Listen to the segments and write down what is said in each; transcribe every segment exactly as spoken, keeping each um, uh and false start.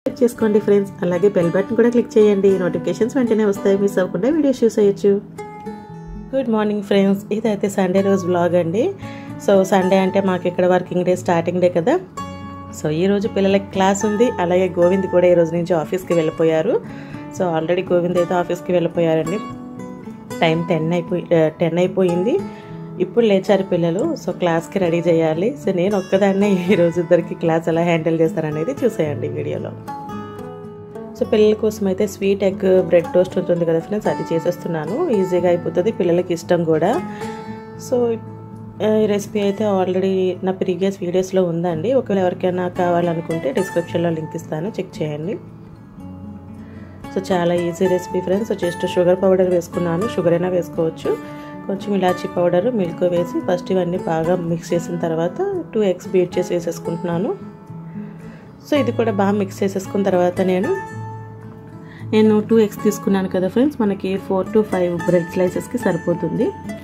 చేసుకోండి ఫ్రెండ్స్. అలాగే bell button కూడా క్లిక్ చేయండి. నోటిఫికేషన్స్ వెంటనే వస్తాయి, మిస్ అవ్వకుండా వీడియోస్ చూసేయచ్చు. గుడ్ మార్నింగ్ ఫ్రెండ్స్, ఇదైతే సండే రోజు వ్లాగ్ అండి. సో సండే అంటే మాకు ఇక్కడ వర్కింగ్ డే, స్టార్టింగ్ డే కదా. సో ఈరోజు పిల్లలకి క్లాస్ ఉంది. అలాగే గోవింద్ కూడా ఈరోజు నుంచి ఆఫీస్కి వెళ్ళిపోయారు. సో ఆల్రెడీ గోవింద్ అయితే ఆఫీస్కి వెళ్ళిపోయారండి. టైం టెన్ అయిపోయి టెన్ అయిపోయింది. ఇప్పుడు లేచారు పిల్లలు. సో క్లాస్కి రెడీ చేయాలి. సో నేను ఒక్కదాన్నే ఈరోజు ఇద్దరికి క్లాస్ ఎలా హ్యాండిల్ చేస్తారనేది చూసేయండి వీడియోలో. సో పిల్లల కోసం అయితే స్వీట్ ఎగ్ బ్రెడ్ టోస్ట్ ఉంటుంది కదా ఫ్రెండ్స్, అది చేసేస్తున్నాను. ఈజీగా అయిపోతుంది, పిల్లలకి ఇష్టం కూడా. సో ఈ రెసిపీ అయితే ఆల్రెడీ నా ప్రీవియస్ వీడియోస్లో ఉందండి. ఒకవేళ ఎవరికైనా కావాలనుకుంటే డిస్క్రిప్షన్లో లింక్ ఇస్తాను, చెక్ చేయండి. సో చాలా easy recipe friends. So just sugar powder వేసుకున్నాను, షుగర్ అయినా వేసుకోవచ్చు. కొంచెం ఇలాచీ పౌడర్, మిల్క్ వేసి ఫస్ట్ ఇవన్నీ బాగా మిక్స్ చేసిన తర్వాత టూ ఎగ్స్ బీట్ చేసి వేసేసుకుంటున్నాను. సో ఇది కూడా బాగా మిక్స్ చేసేసుకున్న తర్వాత నేను నేను టూ ఎగ్స్ తీసుకున్నాను కదా ఫ్రెండ్స్, మనకి ఫోర్ టు ఫైవ్ బ్రెడ్ స్లైసెస్కి సరిపోతుంది.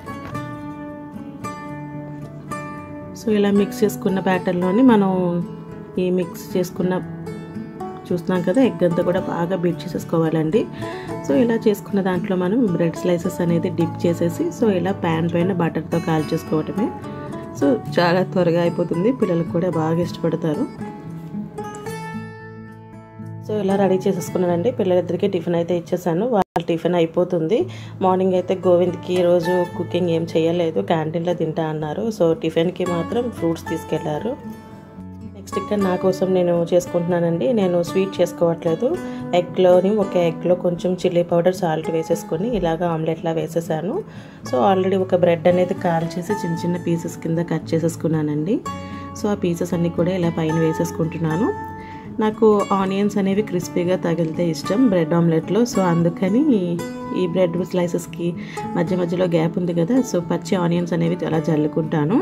సో ఇలా మిక్స్ చేసుకున్న బ్యాటర్లోని మనం ఈ మిక్స్ చేసుకున్న చూస్తున్నాం కదా ఎగ్ అంతా కూడా బాగా బీట్ చేసేసుకోవాలండి. సో ఇలా చేసుకున్న దాంట్లో మనం బ్రెడ్ స్లైసెస్ అనేది డిప్ చేసేసి సో ఇలా ప్యాన్ పైన బటర్తో కాల్ చేసుకోవటమే. సో చాలా త్వరగా అయిపోతుంది, పిల్లలకు కూడా బాగా ఇష్టపడతారు. సో ఇలా రెడీ చేసేసుకున్నానండి. పిల్లలిద్దరికీ టిఫిన్ అయితే ఇచ్చేసాను, వాళ్ళ టిఫిన్ అయిపోతుంది. మార్నింగ్ అయితే గోవింద్కి రోజు కుకింగ్ ఏం చేయలేదు, క్యాంటీన్లో తింటా అన్నారు. సో టిఫిన్కి మాత్రం ఫ్రూట్స్ తీసుకెళ్లారు. నెక్స్ట్ ఇక్కడ నా కోసం నేను చేసుకుంటున్నానండి. నేను స్వీట్ చేసుకోవట్లేదు. ఎగ్లోని ఒక ఎగ్లో కొంచెం చిల్లీ పౌడర్, సాల్ట్ వేసేసుకొని ఇలాగ ఆమ్లెట్లా వేసేసాను. సో ఆల్రెడీ ఒక బ్రెడ్ అనేది కాల్ చేసి చిన్న చిన్న పీసెస్ కింద కట్ చేసేసుకున్నానండి. సో ఆ పీసెస్ అన్నీ కూడా ఇలా పైన వేసేసుకుంటున్నాను. నాకు ఆనియన్స్ అనేవి క్రిస్పీగా తగిలితే ఇష్టం బ్రెడ్ ఆమ్లెట్లో. సో అందుకని ఈ బ్రెడ్ స్లైసెస్కి మధ్య మధ్యలో గ్యాప్ ఉంది కదా, సో పచ్చి ఆనియన్స్ అనేవి అలా జల్లుకుంటాను.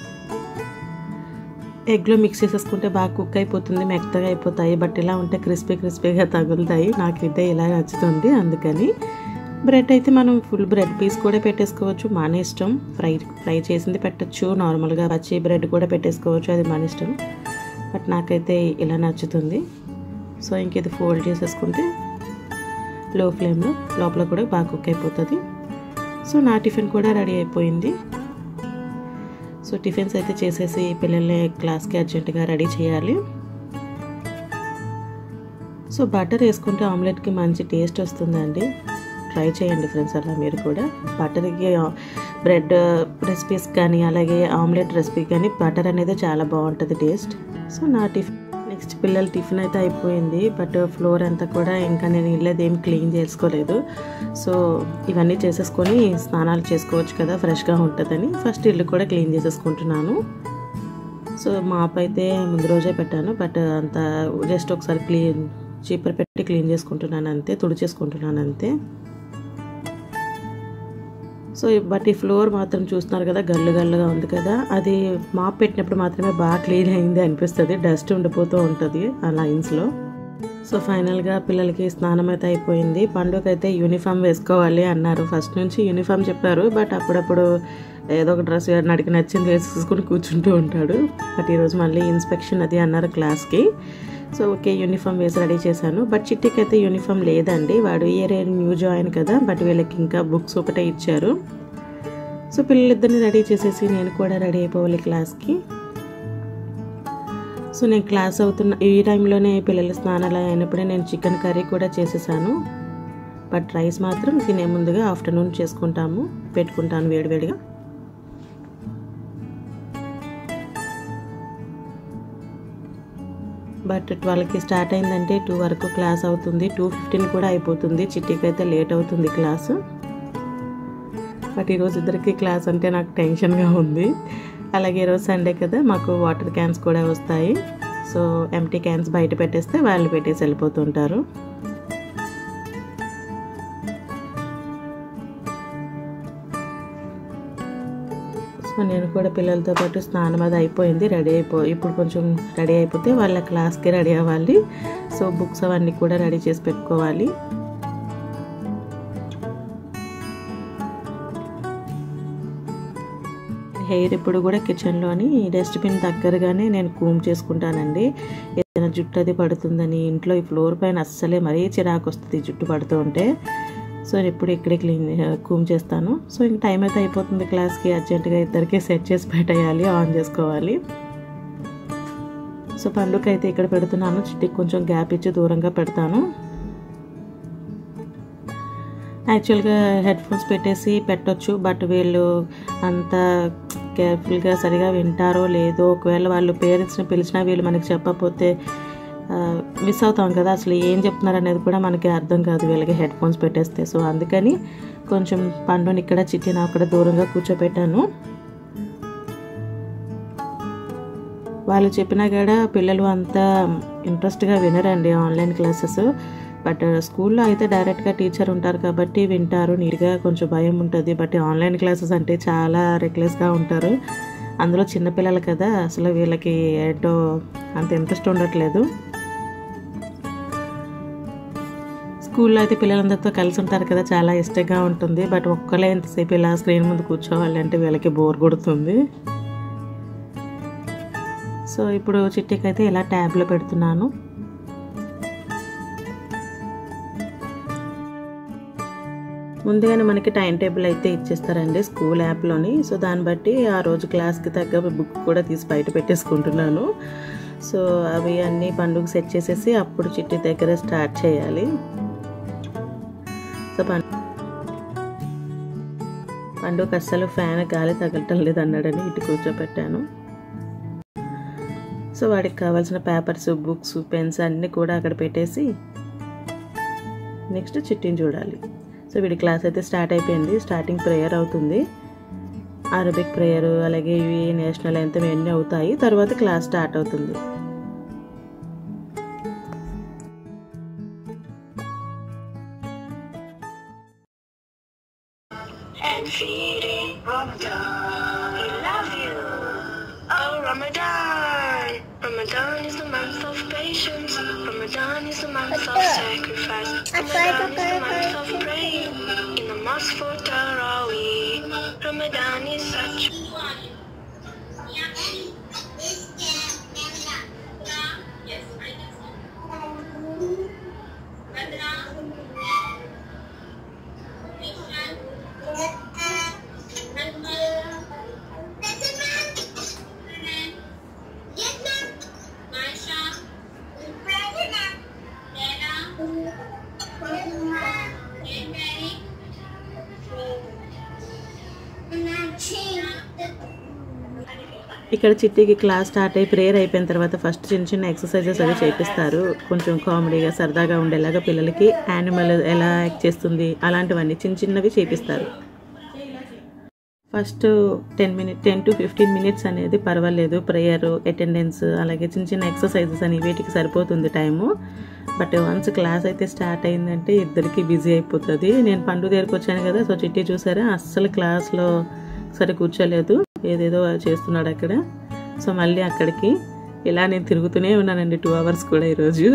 ఎగ్లో మిక్స్ చేసేసుకుంటే బాగా కుక్ అయిపోతుంది, మెత్తగా అయిపోతాయి. బట్ ఇలా ఉంటే క్రిస్పీ క్రిస్పీగా తగులుతాయి. నాకైతే ఇలా నచ్చుతుంది. అందుకని బ్రెడ్ అయితే మనం ఫుల్ బ్రెడ్ పీస్ కూడా పెట్టేసుకోవచ్చు, మన ఇష్టం. ఫ్రై ఫ్రై చేసింది పెట్టచ్చు, నార్మల్గా పచ్చి బ్రెడ్ కూడా పెట్టేసుకోవచ్చు, అది మన ఇష్టం. బట్ నాకైతే ఇలా నచ్చుతుంది. సో ఇంక ఇది ఫోల్డ్ చేసేసుకుంటే లో ఫ్లేమ్లో లోపల కూడా బాగా కుక్ అయిపోతుంది. సో నా టిఫిన్ కూడా రెడీ అయిపోయింది. సో టిఫిన్స్ అయితే చేసేసి పిల్లల్ని క్లాస్కి అర్జెంటుగా రెడీ చేయాలి. సో బటర్ వేసుకుంటే ఆమ్లెట్కి మంచి టేస్ట్ వస్తుందండి. ట్రై చేయండి ఫ్రెండ్స్ అలా మీరు కూడా. బటర్కి బ్రెడ్ రెసిపీస్ కానీ అలాగే ఆమ్లెట్ రెసిపీ కానీ బటర్ అనేది చాలా బాగుంటుంది టేస్ట్. సో నా టిఫిన్ నెక్స్ట్ పిల్లల టిఫిన్ అయితే అయిపోయింది. బట్ ఫ్లోర్ అంతా కూడా ఇంకా నేను ఇల్లేది ఏం క్లీన్ చేసుకోలేదు. సో ఇవన్నీ చేసేసుకొని స్నానాలు చేసుకోవచ్చు కదా, ఫ్రెష్గా ఉంటుందని ఫస్ట్ ఇల్లు కూడా క్లీన్ చేసేసుకుంటున్నాను. సో మాప్ అయితే ముందు రోజే పెట్టాను, బట్ అంత జస్ట్ ఒకసారి క్లీన్ చీపర్ పెట్టి క్లీన్ చేసుకుంటున్నాను అంతే, తుడిచేసుకుంటున్నాను అంతే. సో బట్ ఈ ఫ్లోర్ మాత్రం చూస్తున్నారు కదా గల్లు గల్లుగా ఉంది కదా, అది మాప్ పెట్టినప్పుడు మాత్రమే బాగా క్లీన్ అయింది అనిపిస్తుంది, డస్ట్ ఉండిపోతూ ఉంటుంది ఆ లైన్స్లో. సో ఫైనల్గా పిల్లలకి స్నానం అయితే అయిపోయింది. పండుగ అయితే యూనిఫామ్ వేసుకోవాలి అన్నారు, ఫస్ట్ నుంచి యూనిఫామ్ చెప్పారు. బట్ అప్పుడప్పుడు ఏదో ఒక డ్రెస్ నడికి నచ్చింది వేసేసుకుని కూర్చుంటూ ఉంటాడు. బట్ ఈరోజు మళ్ళీ ఇన్స్పెక్షన్ అది అన్నారు క్లాస్కి. సో ఓకే యూనిఫామ్ వేసి రెడీ చేశాను. బట్ చిట్టికి అయితే యూనిఫామ్ లేదండి, వాడు ఇయర్ న్యూ జాయిన్ కదా. బట్ వీళ్ళకి ఇంకా బుక్స్ ఒకటే ఇచ్చారు. సో పిల్లలిద్దరిని రెడీ చేసేసి నేను కూడా రెడీ అయిపోవాలి క్లాస్కి. సో నేను క్లాస్ అవుతున్న ఈ టైంలోనే పిల్లల స్నానాలు అయినప్పుడే నేను చికెన్ కర్రీ కూడా చేసేసాను. బట్ రైస్ మాత్రం తినే ముందుగా ఆఫ్టర్నూన్ చేసుకుంటాము, పెట్టుకుంటాను వేడివేడిగా. బట్ ట్వెల్వ్కి స్టార్ట్ అయిందంటే టూ వరకు క్లాస్ అవుతుంది, టూ ఫిఫ్టీన్ కూడా అయిపోతుంది. చిట్టికి అయితే లేట్ అవుతుంది క్లాసు. బట్ ఈరోజు ఇద్దరికి క్లాస్ అంటే నాకు టెన్షన్గా ఉంది. అలాగే ఈరోజు సండే కదా, మాకు వాటర్ క్యాన్స్ కూడా వస్తాయి. సో ఎంటీ క్యాన్స్ బయట పెట్టేస్తే వాళ్ళు పెట్టేసి వెళ్ళిపోతుంటారు. సో నేను కూడా పిల్లలతో పాటు స్నానం అది అయిపోయింది, రెడీ అయిపో ఇప్పుడు కొంచెం రెడీ అయిపోతే వాళ్ళ క్లాస్కి రెడీ అవ్వాలి. సో బుక్స్ అవన్నీ కూడా రెడీ చేసి పెట్టుకోవాలి. హెయిర్ ఇప్పుడు కూడా కిచెన్లోని డస్ట్బిన్ దగ్గరగానే నేను కూమ్ చేసుకుంటానండి. ఏదైనా ఏదైనా జుట్టు అది పడుతుందని ఇంట్లో ఈ ఫ్లోర్ పైన అస్సలే మరీ చిరాకు వస్తుంది జుట్టు పడుతూ ఉంటే. సో ఎప్పుడు ఇక్కడే క్లీన్ కూమ్ చేస్తాను. సో ఇంక టైం అయితే అయిపోతుంది క్లాస్కి, అర్జెంటుగా ఇద్దరికి సెట్ చేసి పెట్టేయాలి, ఆన్ చేసుకోవాలి. సో పండుగ అయితే ఇక్కడ పెడుతున్నాను, చిట్టికి కొంచెం గ్యాప్ ఇచ్చి దూరంగా పెడతాను. యాక్చువల్గా హెడ్ ఫోన్స్ పెట్టేసి పెట్టొచ్చు, బట్ వీళ్ళు అంత కేర్ఫుల్గా సరిగా వింటారో లేదో, ఒకవేళ వాళ్ళు పేరెంట్స్ని పిలిచినా వీళ్ళు మనకి చెప్పకపోతే మిస్ అవుతాం కదా, అసలు ఏం చెప్తున్నారు అనేది కూడా మనకి అర్థం కాదు వీళ్ళకి హెడ్ ఫోన్స్ పెట్టేస్తే. సో అందుకని కొంచెం పండుని ఇక్కడ చిట్టిని అక్కడ దూరంగా కూర్చోపెట్టాను. వాళ్ళు చెప్పినా కూడా పిల్లలు అంత ఇంట్రెస్ట్గా వినరండి ఆన్లైన్ క్లాసెస్. బట్ స్కూల్లో అయితే డైరెక్ట్గా టీచర్ ఉంటారు కాబట్టి వింటారు, నీట్గా కొంచెం భయం ఉంటుంది. బట్ ఆన్లైన్ క్లాసెస్ అంటే చాలా రెక్లెస్గా ఉంటారు, అందులో చిన్నపిల్లలు కదా, అసలు వీళ్ళకి ఏంటో అంత ఇంట్రెస్ట్ ఉండట్లేదు. స్కూల్లో అయితే పిల్లలందరితో కలిసి ఉంటారు కదా, చాలా ఇష్టంగా ఉంటుంది. బట్ ఒక్కలే ఎంతసేపు ఇలా స్క్రీన్ ముందు కూర్చోవాలి అంటే వీళ్ళకి బోర్ కొడుతుంది. సో ఇప్పుడు చిట్టికి అయితే ఇలా ట్యాబ్లో పెడుతున్నాను. ముందుగానే మనకి టైం టేబుల్ అయితే ఇచ్చేస్తారండి స్కూల్ యాప్లోని. సో దాన్ని బట్టి ఆ రోజు క్లాస్కి తగ్గ బుక్ కూడా తీసి బయట పెట్టేసుకుంటున్నాను. సో అవి అన్నీ పండుగ సెట్ చేసేసి అప్పుడు చిట్టి దగ్గర స్టార్ట్ చేయాలి. సో పండుగ అస్సలు ఫ్యాన్ గాలి తగలటం లేదు అన్నాడని ఇటు కూర్చోపెట్టాను. సో వాడికి కావాల్సిన పేపర్స్, బుక్స్, పెన్స్ అన్నీ కూడా అక్కడ పెట్టేసి నెక్స్ట్ చిట్టిని చూడాలి. సో వీడి క్లాస్ అయితే స్టార్ట్ అయిపోయింది. స్టార్టింగ్ ప్రేయర్ అవుతుంది, అరబిక్ ప్రేయర్, అలాగే ఇవి నేషనల్ యాంథమ్ ఇవన్నీ అవుతాయి. తర్వాత క్లాస్ స్టార్ట్ అవుతుంది. And feeding Ramadan, we love you. Oh Ramadan, Ramadan is the month of patience. Ramadan is the month of sacrifice. Ramadan is the month of praying in the mosque for Tarawih. Ramadan is such. ఇక్కడ చిట్టికి class start అయ్యి prayer అయిపోయిన తర్వాత first చిన్న చిన్న exercises అవి చేపిస్తారు. కొంచెం కామెడీగా సరదాగా ఉండేలాగా పిల్లలకి యానిమల్ ఎలా యాక్ట్ చేస్తుంది అలాంటివన్నీ చిన్న చిన్నవి చేపిస్తారు. First ten minute ten to fifteen minutes అనేది పర్వాలేదు, ప్రేయర్, అటెండెన్స్, అలాగే చిన్న చిన్న ఎక్సర్సైజెస్ అని వీటికి సరిపోతుంది టైము. బట్ వన్స్ క్లాస్ అయితే స్టార్ట్ అయిందంటే ఇద్దరికి బిజీ అయిపోతుంది. నేను పండు దగ్గరికి వచ్చాను కదా, సో చిట్టి చూసారా అస్సలు క్లాస్లో సరే కూర్చోలేదు, ఏదేదో చేస్తున్నాడు అక్కడ. సో మళ్ళీ అక్కడికి ఇలా నేను తిరుగుతూనే ఉన్నానండి టూ అవర్స్ కూడా ఈరోజు.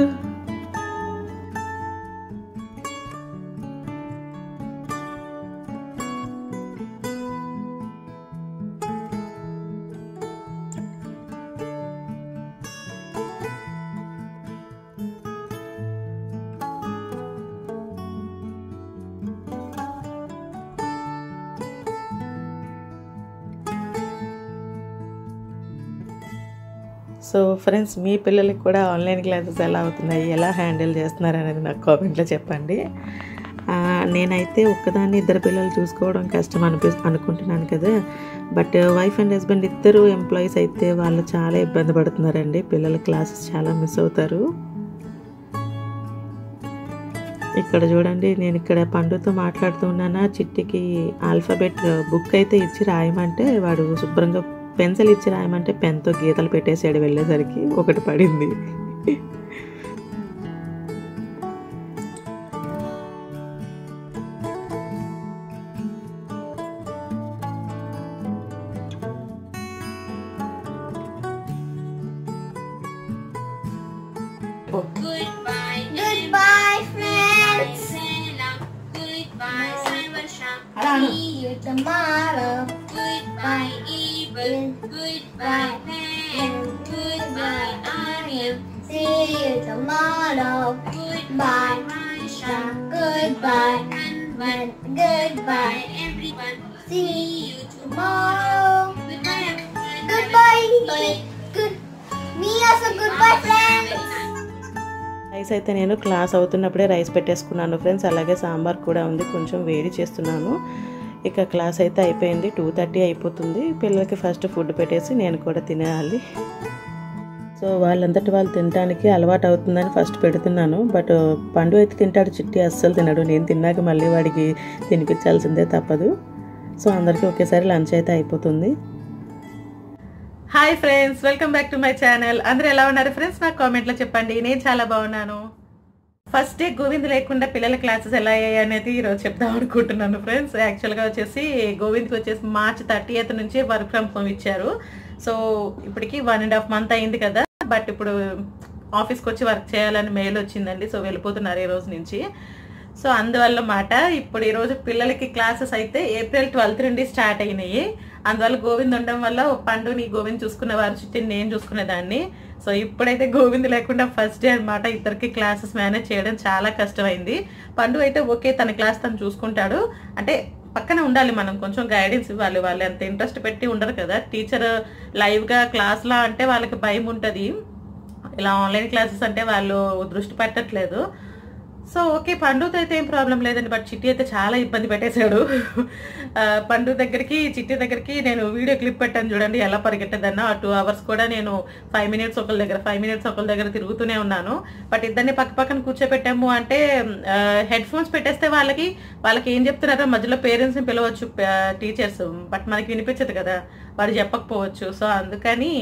సో ఫ్రెండ్స్, మీ పిల్లలకి కూడా ఆన్లైన్ క్లాసెస్ ఎలా అవుతున్నాయి, ఎలా హ్యాండిల్ చేస్తున్నారు అనేది నాకు కామెంట్లో చెప్పండి. నేనైతే ఒక్కదాన్ని ఇద్దరు పిల్లలు చూసుకోవడం కష్టం అనిపి అనుకుంటున్నాను కదా, బట్ వైఫ్ అండ్ హస్బెండ్ ఇద్దరు ఎంప్లాయీస్ అయితే వాళ్ళు చాలా ఇబ్బంది పడుతున్నారండి. పిల్లల క్లాసెస్ చాలా మిస్ అవుతారు. ఇక్కడ చూడండి, నేను ఇక్కడ పండుతో మాట్లాడుతూ ఉన్నానా, చిట్టికి ఆల్ఫాబెట్ బుక్ అయితే ఇచ్చి రాయమంటే వాడు శుభ్రంగా పెన్సిల్ ఇచ్చి రాయమంటే పెన్తో గీతలు పెట్టేసాడు. వెళ్ళేసరికి ఒకటి పడింది. Goodbye, goodbye, friends. Goodbye, Simon Sham. See you tomorrow. Goodbye, Evil. Goodbye, Pam. Goodbye, Aryan. see you tomorrow. Goodbye, Maisha. Goodbye, and goodbye, everyone. See you tomorrow. Goodbye, everyone. Goodbye. Good. Me also goodbye, friends. Rice అయితే నేను class అవుతున్నప్పుడే rice పెట్టేసుకున్నాను friends. అలాగే సాంబార్ కూడా ఉంది, కొంచెం వేడి చేస్తున్నాను. ఇక క్లాస్ అయితే అయిపోయింది, టూ థర్టీ అయిపోతుంది. పిల్లలకి ఫస్ట్ ఫుడ్ పెట్టేసి నేను కూడా తినేయాలి. సో వాళ్ళంతటి వాళ్ళు తినడానికి అలవాటు అవుతుందని ఫస్ట్ పెడుతున్నాను. బట్ పండు అయితే తింటాడు, చిట్టి అస్సలు తినడు. నేను తిన్నాక మళ్ళీ వాడికి తినిపించాల్సిందే తప్పదు. సో అందరికీ ఒకేసారి లంచ్ అయితే అయిపోతుంది. Hi friends, welcome back to my channel. అందరూ ఎలా ఉన్నారు ఫ్రెండ్స్? నాకు కామెంట్లో చెప్పండి. నేను చాలా బాగున్నాను. ఫస్ట్ డే గోవింద్ లేకుండా పిల్లల క్లాసెస్ ఎలా అయ్యాయి అనేది ఈరోజు చెప్దాం అనుకుంటున్నాను ఫ్రెండ్స్. యాక్చువల్గా వచ్చేసి గోవింద్కి వచ్చేసి మార్చ్ థర్టీ ఎయిత్ నుంచి వర్క్ ఫ్రమ్ హోమ్ ఇచ్చారు. సో ఇప్పటికి వన్ అండ్ హాఫ్ మంత్ అయింది కదా. బట్ ఇప్పుడు ఆఫీస్కి వచ్చి వర్క్ చేయాలని మెయిల్ వచ్చిందండి. సో వెళ్ళిపోతున్నారు ఈ రోజు నుంచి. సో అందువల్ల మాట ఇప్పుడు ఈరోజు పిల్లలకి క్లాసెస్ అయితే ఏప్రిల్ ట్వెల్త్ నుండి స్టార్ట్ అయినాయి. అందువల్ల గోవింద్ ఉండడం వల్ల పండుని గోవింద్ చూసుకునేవారు, చిట్టిని నేను చూసుకునేదాన్ని. సో ఇప్పుడైతే గోవింద్ లేకుండా ఫస్ట్ డే అనమాట. ఇద్దరికి క్లాసెస్ మేనేజ్ చేయడం చాలా కష్టమైంది. పండు అయితే ఓకే, తన క్లాస్ తను చూసుకుంటాడు. అంటే పక్కన ఉండాలి, మనం కొంచెం గైడెన్స్ ఇవ్వాలి. వాళ్ళు అంత ఇంట్రెస్ట్ పెట్టి ఉండరు కదా. టీచర్ లైవ్గా క్లాస్లా అంటే వాళ్ళకి భయం ఉంటుంది. ఇలా ఆన్లైన్ క్లాసెస్ అంటే వాళ్ళు దృష్టి పెట్టట్లేదు. సో ఓకే, పండుతో అయితే ఏం ప్రాబ్లం లేదండి. బట్ చిట్టి అయితే చాలా ఇబ్బంది పెట్టేశాడు. పండు దగ్గరికి చిట్టి దగ్గరికి నేను వీడియో క్లిప్ పెట్టాను చూడండి, ఎలా పరిగెట్టదన్నా. ఆ టూ అవర్స్ కూడా నేను ఫైవ్ మినిట్స్ ఒకళ్ళ దగ్గర ఫైవ్ మినిట్స్ ఒకళ్ళ దగ్గర తిరుగుతూనే ఉన్నాను. బట్ ఇద్దరిని పక్క పక్కన కూర్చోపెట్టాము అంటే హెడ్ ఫోన్స్ పెట్టేస్తే వాళ్ళకి వాళ్ళకి ఏం చెప్తున్నారో మధ్యలో పేరెంట్స్ని పిలవచ్చు టీచర్స్. బట్ మనకి వినిపించదు కదా, వాడు చెప్పకపోవచ్చు. సో అందుకని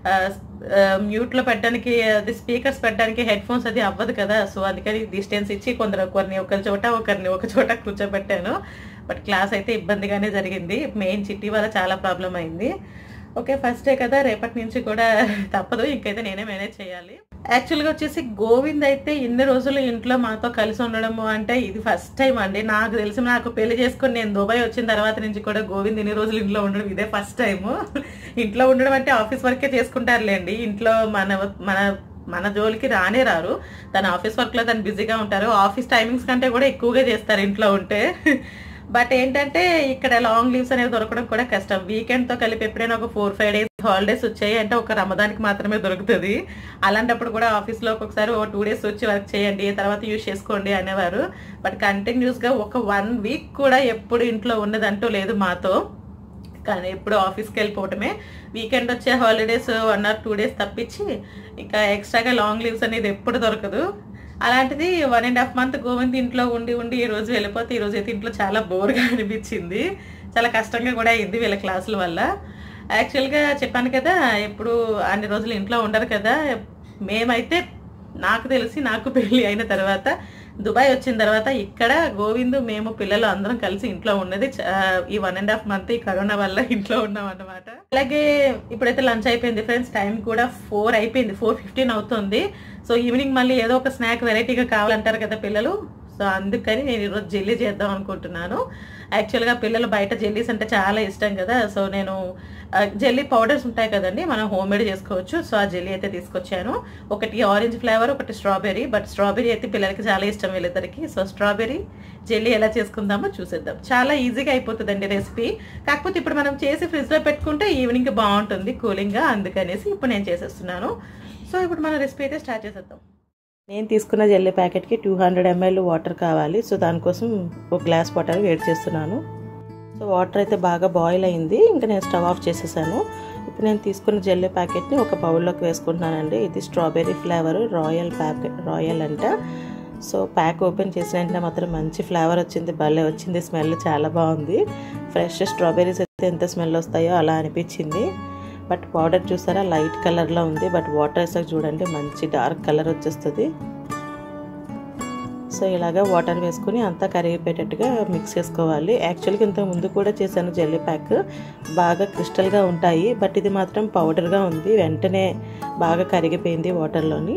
మ్యూట్లో పెట్టడానికి, అది స్పీకర్స్ పెట్టడానికి హెడ్ ఫోన్స్ అది అవ్వదు కదా. సో అందుకని డిస్టెన్స్ ఇచ్చి కొందరు ఒకరిని ఒకరి చోట ఒకరిని ఒక చోట కూర్చోబెట్టాను. బట్ క్లాస్ అయితే ఇబ్బందిగానే జరిగింది. మెయిన్ చిట్టి వల్ల చాలా ప్రాబ్లం అయింది. ఓకే, ఫస్ట్ డే కదా, రేపటి నుంచి కూడా తప్పదు, ఇంకైతే నేనే మేనేజ్ చేయాలి. యాక్చువల్గా వచ్చేసి గోవింద్ అయితే ఇన్ని రోజులు ఇంట్లో మాతో కలిసి ఉండడము అంటే ఇది ఫస్ట్ టైం అండి. నాకు తెలిసి నాకు పెళ్లి చేసుకుని నేను దుబాయ్ వచ్చిన తర్వాత నుంచి కూడా గోవింద్ ఇన్ని రోజులు ఇంట్లో ఉండడం ఇదే ఫస్ట్ టైము. ఇంట్లో ఉండడం అంటే ఆఫీస్ వర్కే చేసుకుంటారులేండి. ఇంట్లో మన మన మన జోలికి రానే రారు. తన ఆఫీస్ వర్క్లో తను బిజీగా ఉంటారు. ఆఫీస్ టైమింగ్స్ కంటే కూడా ఎక్కువగా చేస్తారు ఇంట్లో ఉంటే. బట్ ఏంటంటే ఇక్కడ లాంగ్ లీవ్స్ అనేవి దొరకడం కూడా కష్టం. వీకెండ్తో కలిపి ఎప్పుడైనా ఒక ఫోర్ ఫైవ్ డేస్ హాలిడేస్ వచ్చాయి అంటే ఒక రమదానికి మాత్రమే దొరుకుతుంది. అలాంటప్పుడు కూడా ఆఫీస్లో ఒక్కొక్కసారి ఒక టూ డేస్ వచ్చి వర్క్ చేయండి, తర్వాత యూజ్ చేసుకోండి అనేవారు. బట్ కంటిన్యూస్గా ఒక వన్ వీక్ కూడా ఎప్పుడు ఇంట్లో ఉన్నదంటూ లేదు మాతో. కానీ ఎప్పుడు ఆఫీస్కి వెళ్ళిపోవటమే. వీకెండ్ వచ్చే holidays one or two days తప్పించి ఇంకా ఎక్స్ట్రాగా లాంగ్ లీవ్స్ అనేది ఎప్పుడు దొరకదు. అలాంటిది one and half month Govind ఇంట్లో ఉండి ఉండి ఈ రోజు వెళ్ళిపోతే ఈ రోజు అయితే ఇంట్లో చాలా బోర్గా అనిపించింది. చాలా కష్టంగా కూడా అయింది వీళ్ళ క్లాసుల వల్ల. యాక్చువల్గా చెప్పాను కదా, ఎప్పుడు అన్ని రోజులు ఇంట్లో ఉండరు కదా. మేమైతే నాకు తెలిసి నాకు పెళ్ళి అయిన తర్వాత దుబాయ్ వచ్చిన తర్వాత ఇక్కడ గోవింద్ మేము పిల్లలు అందరం కలిసి ఇంట్లో ఉన్నది ఈ వన్ అండ్ హాఫ్ మంత్ ఈ కరోనా వల్ల ఇంట్లో ఉన్నాం అన్నమాట. అలాగే ఇప్పుడైతే లంచ్ అయిపోయింది ఫ్రెండ్స్. టైం కూడా ఫోర్ అయిపోయింది, ఫోర్ ఫిఫ్టీన్ అవుతుంది. సో ఈవినింగ్ మళ్ళీ ఏదో ఒక స్నాక్ వెరైటీగా కావాలంటారు కదా పిల్లలు. సో అందుకని నేను ఈరోజు జెల్లీ చేద్దాం అనుకుంటున్నాను. యాక్చువల్గా పిల్లలు బయట జెల్లీస్ అంటే చాలా ఇష్టం కదా. సో నేను జెల్లీ పౌడర్స్ ఉంటాయి కదండి, మనం హోమ్ మేడ్ చేసుకోవచ్చు. సో ఆ జెల్లీ అయితే తీసుకొచ్చాను. ఒకటి ఆరెంజ్ ఫ్లేవర్, ఒకటి స్ట్రాబెర్రీ. బట్ స్ట్రాబెర్రీ అయితే పిల్లలకి చాలా ఇష్టం వీళ్ళిద్దరికి. సో స్ట్రాబెర్రీ జెల్లీ ఎలా చేసుకుందామో చూసేద్దాం. చాలా ఈజీగా అయిపోతుందండి రెసిపీ. కాకపోతే ఇప్పుడు మనం చేసి ఫ్రిడ్జ్లో పెట్టుకుంటే ఈవినింగ్ బాగుంటుంది కూలింగ్గా, అందుకనేసి ఇప్పుడు నేను చేసేస్తున్నాను. సో ఇప్పుడు మన రెసిపీ అయితే స్టార్ట్ చేసేద్దాం. నేను తీసుకున్న జెల్లీ ప్యాకెట్కి టూ హండ్రెడ్ ఎంఎల్ వాటర్ కావాలి. సో దానికోసం ఒక గ్లాస్ వాటర్ వేడి చేస్తున్నాను. సో వాటర్ అయితే బాగా బాయిల్ అయింది. ఇంకా నేను స్టవ్ ఆఫ్ చేసేసాను. ఇప్పుడు నేను తీసుకున్న జెల్లీ ప్యాకెట్ని ఒక బౌల్లోకి వేసుకుంటున్నానండి. ఇది strawberry flavour Royal packet, Royal అంట. సో ప్యాక్ ఓపెన్ చేసిన వెంటనే మాత్రం మంచి ఫ్లేవర్ వచ్చింది, భలే వచ్చింది. స్మెల్ చాలా బాగుంది. ఫ్రెష్ స్ట్రాబెర్రీస్ అయితే ఎంత స్మెల్ వస్తాయో అలా అనిపించింది. బట్ పౌడర్ చూసారా లైట్ కలర్లో ఉంది. బట్ వాటర్ వేసాక చూడండి మంచి డార్క్ కలర్ వచ్చేస్తుంది. సో ఇలాగా వాటర్ వేసుకుని అంతా కరిగిపోయేటట్టుగా మిక్స్ చేసుకోవాలి. యాక్చువల్గా ఇంతకు ముందు కూడా చేశాను జెల్లీ ప్యాక్, బాగా క్రిస్టల్గా ఉంటాయి. బట్ ఇది మాత్రం పౌడర్గా ఉంది, వెంటనే బాగా కరిగిపోయింది వాటర్లోని.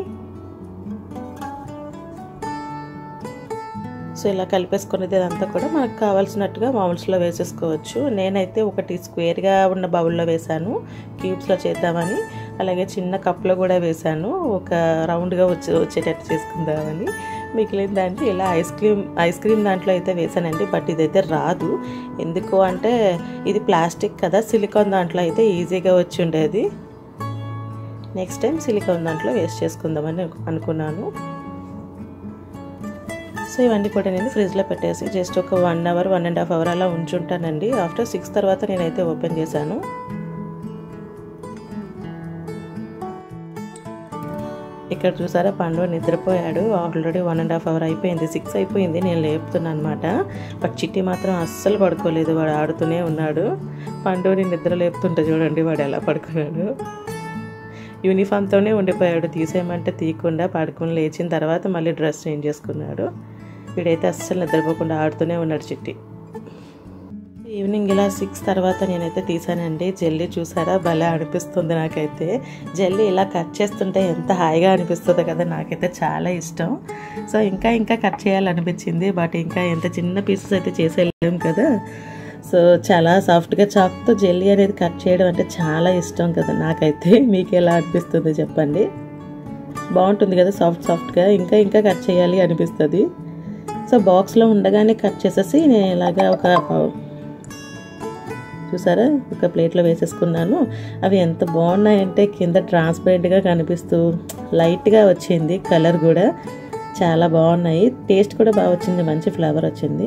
సో ఇలా కలిపేసుకునేది ఇదంతా కూడా మనకు కావాల్సినట్టుగా బౌల్స్లో వేసేసుకోవచ్చు. నేనైతే ఒకటి స్క్వేర్గా ఉన్న బౌల్లో వేసాను క్యూబ్స్లో చేద్దామని. అలాగే చిన్న కప్లో కూడా వేసాను, ఒక రౌండ్గా వచ్చే వచ్చేటట్టు చేసుకుందామని. మిగిలిన దాంట్లో ఇలా ఐస్ క్రీమ్ ఐస్ క్రీమ్ దాంట్లో అయితే వేసానండి. బట్ ఇదైతే రాదు, ఎందుకు అంటే ఇది ప్లాస్టిక్ కదా, సిలికాన్ దాంట్లో అయితే ఈజీగా వచ్చి ఉండేది. నెక్స్ట్ టైం సిలికాన్ దాంట్లో వేస్ట్ చేసుకుందామని అనుకున్నాను. సో ఇవన్నీ కూడా నేను ఫ్రిడ్జ్లో పెట్టేసి జస్ట్ ఒక one hour one and half hour అలా ఉంచుంటానండి. ఆఫ్టర్ సిక్స్ తర్వాత నేనైతే ఓపెన్ చేశాను. ఇక్కడ చూసారా పండు నిద్రపోయాడు. Already one and half hour అయిపోయింది, సిక్స్ అయిపోయింది, నేను లేపుతున్నాను అనమాట. బట్ చిట్టి మాత్రం అస్సలు పడుకోలేదు, వాడు ఆడుతూనే ఉన్నాడు. పండుని నిద్ర లేపుతుంటే చూడండి వాడు ఎలా పడుకున్నాడు. యూనిఫామ్తోనే ఉండిపోయాడు, తీసేయమంటే తీయకుండా పడుకుని లేచిన తర్వాత మళ్ళీ డ్రెస్ చేంజ్ చేసుకున్నాడు. వీడైతే అస్సలు నిద్రపోకుండా ఆడుతూనే ఉన్నాడు చిట్టి. ఈవినింగ్ ఇలా సిక్స్ తర్వాత నేనైతే తీసానండి. జెల్లీ చూసారా భలే అనిపిస్తుంది నాకైతే. జెల్లీ ఇలా కట్ చేస్తుంటే ఎంత హాయిగా అనిపిస్తుందో కదా, నాకైతే చాలా ఇష్టం. సో ఇంకా ఇంకా కట్ చేయాలనిపించింది, బట్ ఇంకా ఎంత చిన్న పీసెస్ అయితే చేసేయలేం కదా. సో చాలా సాఫ్ట్గా చాక్తో జెల్లీ అనేది కట్ చేయడం అంటే చాలా ఇష్టం కదా నాకైతే. మీకు ఎలా అనిపిస్తుంది చెప్పండి, బాగుంటుంది కదా సాఫ్ట్ సాఫ్ట్గా, ఇంకా ఇంకా కట్ చేయాలి అనిపిస్తుంది. సో బాక్స్లో ఉండగానే కట్ చేసేసి నేను ఇలాగా ఒక చూసారా ఒక ప్లేట్లో వేసేసుకున్నాను. అవి ఎంత బాగున్నాయంటే కింద ట్రాన్స్పరెంట్గా కనిపిస్తూ లైట్గా వచ్చింది, కలర్ కూడా చాలా బాగున్నాయి, టేస్ట్ కూడా బాగా వచ్చింది, మంచి ఫ్లేవర్ వచ్చింది.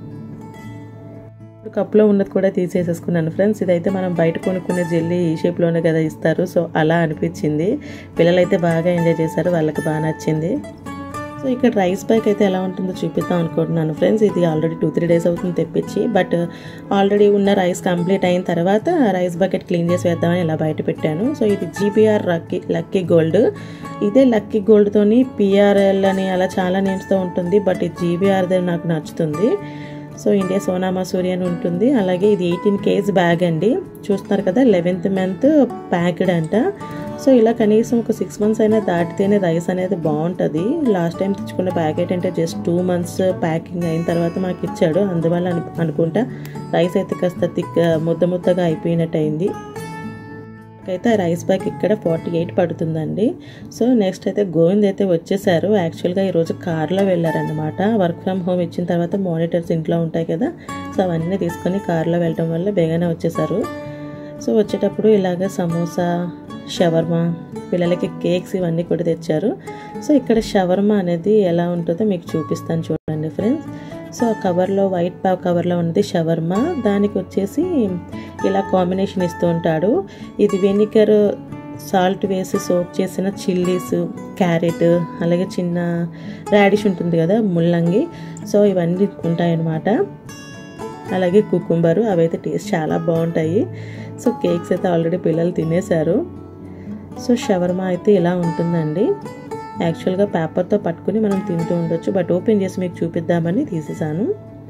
కప్లో ఉన్నది కూడా తీసేసేసుకున్నాను ఫ్రెండ్స్. ఇదైతే మనం బయట కొనుక్కునే జెల్లీ ఈ షేప్లోనే కదా ఇస్తారు, సో అలా అనిపించింది. పిల్లలైతే బాగా ఎంజాయ్ చేశారు, వాళ్ళకి బాగా నచ్చింది. సో ఇక్కడ రైస్ బ్యాగ్ అయితే ఎలా ఉంటుందో చూపిద్దాం అనుకుంటున్నాను ఫ్రెండ్స్. ఇది ఆల్రెడీ టూ త్రీ డేస్ అవుతుంది తెప్పించి, బట్ ఆల్రెడీ ఉన్న రైస్ కంప్లీట్ అయిన తర్వాత రైస్ బకెట్ క్లీన్ చేసి వేద్దామని ఇలా బయట పెట్టాను. సో ఇది జీపీఆర్ లక్కీ లక్కీ గోల్డ్. ఇదే లక్కీ గోల్డ్తోని పిఆర్ఎల్ అని అలా చాలా నేమ్స్తో ఉంటుంది, బట్ ఇది జీబీఆర్దే నాకు నచ్చుతుంది. సో ఇండియా సోనా మసూరి అని ఉంటుంది. అలాగే ఇది ఎయిటీన్ కేజీ బ్యాగ్ అండి, చూస్తున్నారు కదా, లెవెన్త్ మంత్ ప్యాక్డ్ అంట. సో ఇలా కనీసం ఒక సిక్స్ మంత్స్ అయినా దాటితేనే రైస్ అనేది బాగుంటుంది. లాస్ట్ టైం తెచ్చుకున్న ప్యాకెట్ అంటే జస్ట్ టూ మంత్స్ ప్యాకింగ్ అయిన తర్వాత మాకు ఇచ్చాడు, అందువల్ల అను అనుకుంటా రైస్ అయితే కాస్త థిక్ ముద్ద ముద్దగా అయిపోయినట్టు అయింది. అయితే రైస్ బ్యాగ్ ఇక్కడ ఫార్టీ ఎయిట్ పడుతుందండి. సో నెక్స్ట్ అయితే గోవింద్ అయితే వచ్చేసారు. యాక్చువల్గా ఈరోజు కార్లో వెళ్ళారనమాట. వర్క్ ఫ్రమ్ హోమ్ ఇచ్చిన తర్వాత మానిటర్స్ ఇంట్లో ఉంటాయి కదా, సో అవన్నీ తీసుకొని కార్లో వెళ్ళడం వల్ల బేగానే వచ్చేసారు. సో వచ్చేటప్పుడు ఇలాగ సమోసా, షవర్మా, పిల్లలకి కేక్స్ ఇవన్నీ కూడా తెచ్చారు. సో ఇక్కడ షవర్మా అనేది ఎలా ఉంటుందో మీకు చూపిస్తాను చూడండి ఫ్రెండ్స్. సో కవర్లో వైట్ పావ్ కవర్లో ఉంది షవర్మా, దానికి వచ్చేసి ఇలా కాంబినేషన్ ఇస్తూ ఉంటాడు. ఇది వెనిగర్ సాల్ట్ వేసి సోక్ చేసిన చిల్లీస్, క్యారెట్, అలాగే చిన్న రాడిష్ ఉంటుంది కదా ముల్లంగి, సో ఇవన్నీ ఉంటాయన్నమాట. అలాగే కుకుంబరు, అవైతే టేస్ట్ చాలా బాగుంటాయి. సో కేక్స్ అయితే ఆల్రెడీ పిల్లలు తినేశారు. సో షవర్మా అయితే ఇలా ఉంటుందండి. యాక్చువల్గా పేపర్తో పట్టుకుని మనం తింటూ ఉండొచ్చు, బట్ ఓపెన్ చేసి మీకు చూపిద్దామని తీసేసాను.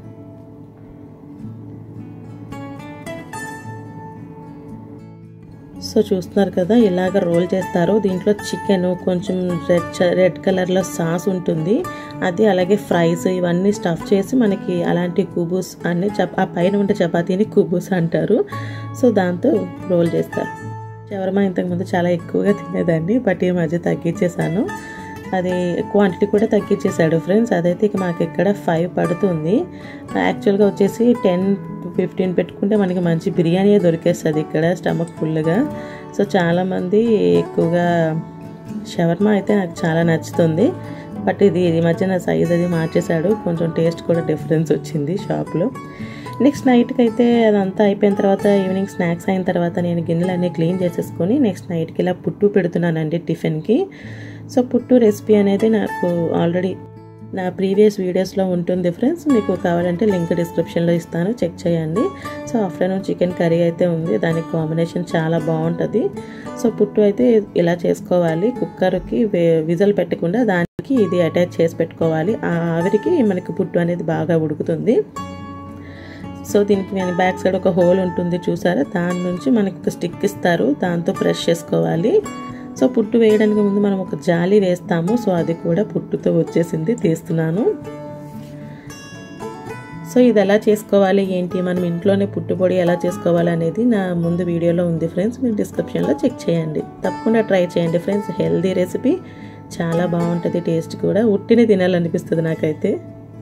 సో చూస్తున్నారు కదా ఇలాగ రోల్ చేస్తారు. దీంట్లో చికెన్, కొంచెం రెడ్ రెడ్ కలర్లో సాస్ ఉంటుంది, అది అలాగే ఫ్రైస్ ఇవన్నీ స్టఫ్ చేసి మనకి అలాంటి కుబూస్ అన్ని ఆ పైన ఉండే చపాతీని కుబూస్ అంటారు. సో దాంతో రోల్ చేస్తారు. షవర్మా ఇంతకుముందు చాలా ఎక్కువగా తినేదాన్ని, బట్ ఈ మధ్య తగ్గించేసాను. అది క్వాంటిటీ కూడా తగ్గించేసాడు ఫ్రెండ్స్. అదైతే ఇక మాకు ఇక్కడ ఫైవ్ పడుతుంది. యాక్చువల్గా వచ్చేసి టెన్ ఫిఫ్టీన్ పెట్టుకుంటే మనకి మంచి బిర్యానీ దొరికేస్తుంది ఇక్కడ స్టమక్ ఫుల్గా. సో చాలామంది ఎక్కువగా షవర్మా అయితే నాకు చాలా నచ్చుతుంది, బట్ ఇది ఈ మధ్యన సైజ్ అది మార్చేశాడు, కొంచెం టేస్ట్ కూడా డిఫరెన్స్ వచ్చింది షాప్లో. నెక్స్ట్ నైట్కి అయితే అదంతా అయిపోయిన తర్వాత ఈవినింగ్ స్నాక్స్ అయిన తర్వాత నేను గిన్నెలు అన్నీ క్లీన్ చేసేసుకొని నెక్స్ట్ నైట్కి ఇలా పుట్టు పెడుతున్నానండి టిఫిన్కి. సో పుట్టు రెసిపీ అనేది నాకు ఆల్రెడీ నా ప్రీవియస్ వీడియోస్లో ఉంటుంది ఫ్రెండ్స్, మీకు కావాలంటే లింక్ డిస్క్రిప్షన్లో ఇస్తాను, చెక్ చేయండి. సో ఆఫ్టర్నూన్ చికెన్ కర్రీ అయితే ఉంది, దానికి కాంబినేషన్ చాలా బాగుంటుంది. సో పుట్టు అయితే ఇలా చేసుకోవాలి, కుక్కర్కి విజల్ పెట్టకుండా దానికి ఇది అటాచ్ చేసి పెట్టుకోవాలి. ఆ ఆవిరికి మనకి పుట్టు అనేది బాగా ఉడుకుతుంది. సో దీనికి నేను బ్యాక్ సైడ్ ఒక హోల్ ఉంటుంది చూసారా, దాని నుంచి మనకి ఒక స్టిక్ ఇస్తారు, దాంతో ప్రెస్ చేసుకోవాలి. సో పుట్టు వేయడానికి ముందు మనం ఒక జాలి వేస్తాము, సో అది కూడా పుట్టుతో వచ్చేసింది, తీస్తున్నాను. సో ఇది ఎలా చేసుకోవాలి ఏంటి, మనం ఇంట్లోనే పుట్టుపొడి ఎలా చేసుకోవాలి అనేది నా ముందు వీడియోలో ఉంది ఫ్రెండ్స్, మీరు డిస్క్రిప్షన్లో చెక్ చేయండి. తప్పకుండా ట్రై చేయండి ఫ్రెండ్స్. హెల్దీ రెసిపీ, చాలా బాగుంటుంది, టేస్ట్ కూడా ఉట్టిని తినాలనిపిస్తుంది నాకైతే.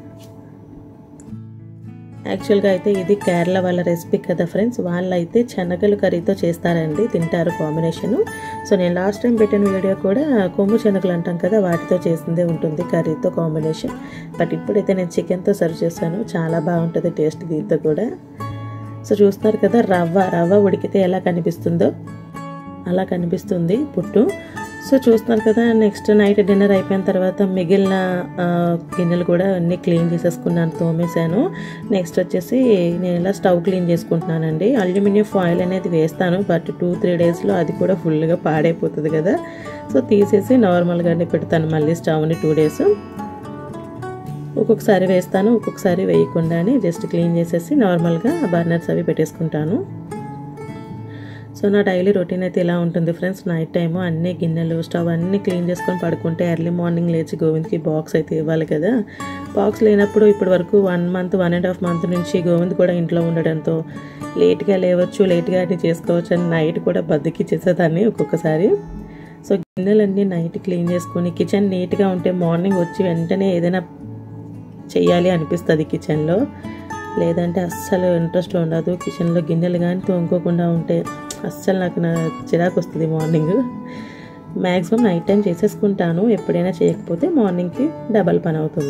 యాక్చువల్గా అయితే ఇది కేరళ వాళ్ళ రెసిపీ కదా ఫ్రెండ్స్, వాళ్ళైతే శనగలు కర్రీతో చేస్తారండి, తింటారు కాంబినేషను. సో నేను లాస్ట్ టైం పెట్టిన వీడియో కూడా కొమ్ము శనగలు అంటాం కదా, వాటితో చేసిందే ఉంటుంది కర్రీతో కాంబినేషన్. బట్ ఇప్పుడైతే నేను చికెన్తో సర్వ్ చేశాను, చాలా బాగుంటుంది టేస్ట్ దీంతో కూడా. సో చూస్తున్నారు కదా, రవ్వ రవ్వ ఉడికితే ఎలా కనిపిస్తుందో అలా కనిపిస్తుంది పుట్టు. సో చూస్తున్నారు కదా, నెక్స్ట్ నైట్ డిన్నర్ అయిపోయిన తర్వాత మిగిలిన గిన్నెలు కూడా అన్నీ క్లీన్ చేసేసుకున్నాను, తోమేశాను. నెక్స్ట్ వచ్చేసి నేను ఇలా స్టవ్ క్లీన్ చేసుకుంటున్నానండి. అల్యూమినియం ఫాయిల్ అనేది వేస్తాను, బట్ టూ త్రీ డేస్లో అది కూడా ఫుల్గా పాడైపోతుంది కదా. సో తీసేసి నార్మల్గానే పెడతాను మళ్ళీ స్టవ్ని టూ డేస్. ఒక్కొక్కసారి వేస్తాను, ఒక్కొక్కసారి వేయకుండానే జస్ట్ క్లీన్ చేసేసి నార్మల్గా బర్నర్స్ అవి పెట్టేసుకుంటాను. సో నా డైలీ రొటీన్ అయితే ఇలా ఉంటుంది ఫ్రెండ్స్. నైట్ టైము అన్ని గిన్నెలు స్టవ్ అన్నీ క్లీన్ చేసుకొని పడుకుంటే ఎర్లీ మార్నింగ్ లేచి గోవింద్కి బాక్స్ అయితే ఇవ్వాలి కదా. బాక్స్ లేనప్పుడు ఇప్పటి వరకు one month one and half month నుంచి గోవింద్ కూడా ఇంట్లో ఉండడంతో లేట్గా లేవచ్చు, లేట్గా అన్నీ చేసుకోవచ్చు అని నైట్ కూడా బద్దకి చేసేదాన్ని ఒక్కొక్కసారి. సో గిన్నెలన్నీ నైట్ క్లీన్ చేసుకొని కిచెన్ నీట్గా ఉంటే మార్నింగ్ వచ్చి వెంటనే ఏదైనా చెయ్యాలి అనిపిస్తుంది కిచెన్లో, లేదంటే అస్సలు ఇంట్రెస్ట్ ఉండదు. కిచెన్లో గిన్నెలు కానీ తోముకోకుండా ఉంటే అస్సలు నాకు నా చిరాకు వస్తుంది మార్నింగ్. మ్యాక్సిమం నైట్ టైం చేసేసుకుంటాను, ఎప్పుడైనా చేయకపోతే మార్నింగ్కి డబల్ పని అవుతుంది.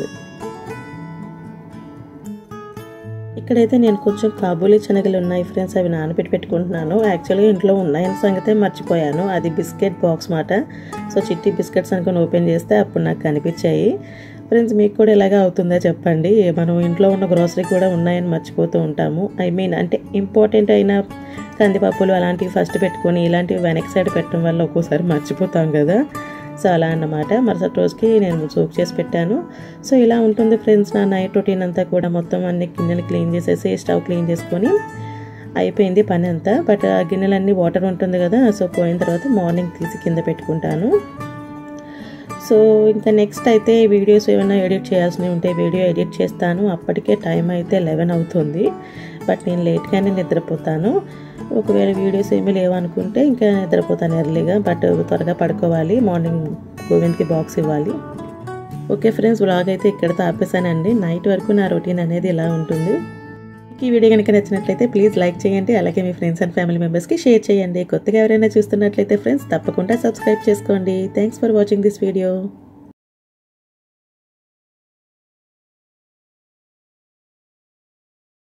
ఇక్కడైతే నేను కొంచెం కాబూలీ శనగలు ఉన్నాయి ఫ్రెండ్స్, అవి నానబెట్టి పెట్టుకుంటున్నాను. యాక్చువల్గా ఇంట్లో ఉన్నాయని సంగతే మర్చిపోయాను, అది బిస్కెట్ బాక్స్ మాట. సో చిట్టి బిస్కెట్స్ అనుకుని ఓపెన్ చేస్తే అప్పుడు నాకు కనిపించాయి. ఫ్రెండ్స్ మీకు కూడా ఎలాగా అవుతుందో చెప్పండి. మనం ఇంట్లో ఉన్న గ్రోసరీ కూడా ఉన్నాయని మర్చిపోతూ ఉంటాము. ఐ మీన్ అంటే ఇంపార్టెంట్ అయిన కందిపప్పులు అలాంటివి ఫస్ట్ పెట్టుకొని ఇలాంటివి వెనక్ సైడ్ పెట్టడం వల్ల ఒక్కోసారి మర్చిపోతాం కదా. సో అలా అన్నమాట. మరుసటి రోజుకి నేను సోక్ చేసి పెట్టాను. సో ఇలా ఉంటుంది ఫ్రెండ్స్ నా నైట్ రొటీన్ అంతా కూడా. మొత్తం అన్ని గిన్నెలు క్లీన్ చేసేసి స్టవ్ క్లీన్ చేసుకొని అయిపోయింది పని అంతా. బట్ ఆ గిన్నెలన్నీ వాటర్ ఉంటుంది కదా, సో పోయిన తర్వాత మార్నింగ్ తీసి కింద పెట్టుకుంటాను. సో ఇంకా నెక్స్ట్ అయితే వీడియోస్ ఏమైనా ఎడిట్ చేయాల్సినవి ఉంటే వీడియో ఎడిట్ చేస్తాను. అప్పటికే టైం అయితే లెవెన్ అవుతుంది, బట్ నేను లేట్గానే నిద్రపోతాను. ఒకవేళ వీడియోస్ ఏమీ లేవనుకుంటే ఇంకా నిద్రపోతాను ఎర్లీగా, బట్ త్వరగా పడుకోవాలి, మార్నింగ్ గోవింద్కి బాక్స్ ఇవ్వాలి. ఓకే ఫ్రెండ్స్, వ్లాగ్ అయితే ఇక్కడితో ఆపేసానండి. నైట్ వరకు నా రొటీన్ అనేది ఇలా ఉంటుంది. ఈ వీడియో కనుక నచ్చినట్లయితే ప్లీజ్ లైక్ చేయండి, అలాగే మీ ఫ్రెండ్స్ అండ్ ఫ్యామిలీ మెంబర్స్కి షేర్ చేయండి. కొత్తగా ఎవరైనా చూస్తున్నట్లయితే ఫ్రెండ్స్ తప్పకుండా సబ్స్క్రైబ్ చేసుకోండి. Thanks for watching this video.